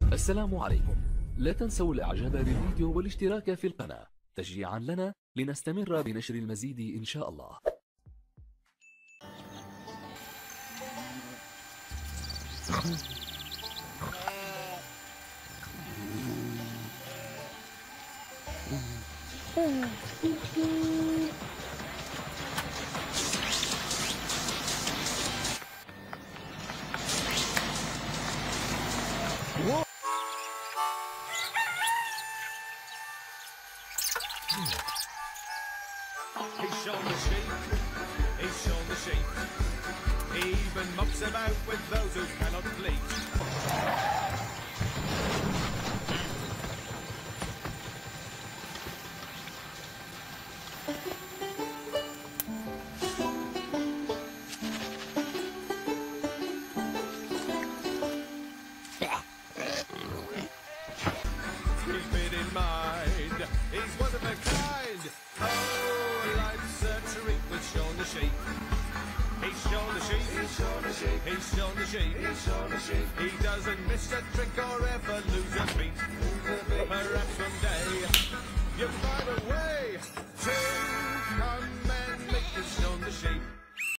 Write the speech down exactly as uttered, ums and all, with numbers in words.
السلام عليكم. لا تنسوا الاعجاب بالفيديو والاشتراك في القناة تشجيعا لنا لنستمر بنشر المزيد ان شاء الله. He's shown the sheep, he's shown the sheep. He even mucks about with those who cannot bleat. Keep it in mind, he's one of a kind. Oh, life's a treat with Shaun the Sheep. He's Shaun the Sheep, he's Shaun the Sheep, he's Shaun the Sheep, he's Shaun the Sheep. He doesn't miss a trick or ever lose a beat. Perhaps from